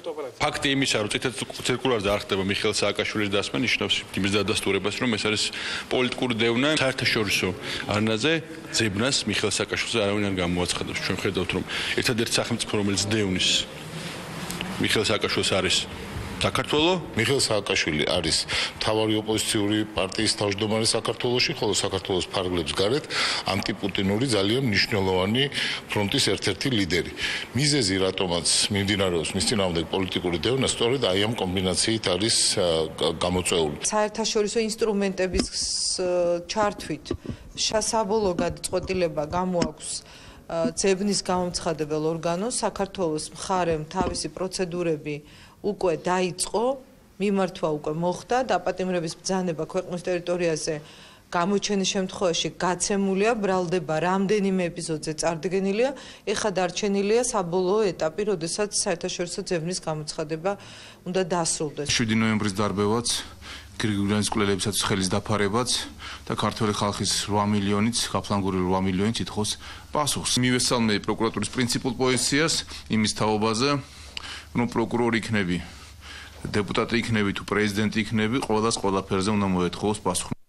ფაქტი იმისა, რომ წითელ ცირკულარზე არ ხდება მიხეილ სააკაშვილის დასმა, ნიშნავს იმის დადასტურებას, რომ ეს არის პოლიტიკური დევნა საერთაშორისო არნაზე ძებნას მიხეილ სააკაშვილს არავინ არ გამოაცხადებს. ჩვენ ხედავთ, რომ ერთადერთი სახელმწიფო, რომელიც დევნის მიხეილ სააკაშვილს არის საქართველოს. მიხეილ სააკაშვილი არის მთავარი ოპოზიციური პარტიის თავმჯდომარე საქართველოში, ხოლო საქართველოს ფარგლებს გარეთ ანტიპუტინური ძალიან მნიშვნელოვანი ფრონტის ერთ-ერთი ლიდერი. მიზეზი, რატომაც მიმდინარეობს მის წინააღმდეგ პოლიტიკური დევნა, სწორედ აი ამ კომბინაციით არის გამოწვეული. საერთაშორისო ინსტრუმენტების ჩართვით საბოლოო გადაწყვეტილება გამოაქვს ძებნის გამომცხადებელ ორგანოს. საქართველოს მხარემ თავისი პროცედურები უკვე დაიწყო, მიმართვა უკვე მოხდა, დაპატიმრების ბრძანება ქვეყნის ტერიტორიაზე გამოჩენის შემთხვევაში გაცემულია, ბრალდება რამდენიმე ეპიზოდზე წარდგენილია, ეხლა დარჩენილია საბოლოო ეტაპი, როდესაც საერთაშორისო ძებნის გამოცხადება უნდა დასრულდეს. 7 ნოემბრის დარბევაც, გრიგორიანის კვლელებისაც ხელის დაფარებაც და ქართველი ხალხის 8 მილიონიც, გაფლანგური 8 მილიონიც ითხოვს პასუხს. მივესალმე პროკურატურის პრინციპულ პოზიციას იმის თაობაზე, რომ პროკურორი იქნები, დეპუტატი იქნები თუ პრეზიდენტი იქნები, ყველაფერზე უნდა მოეთხოვოს პასუხი.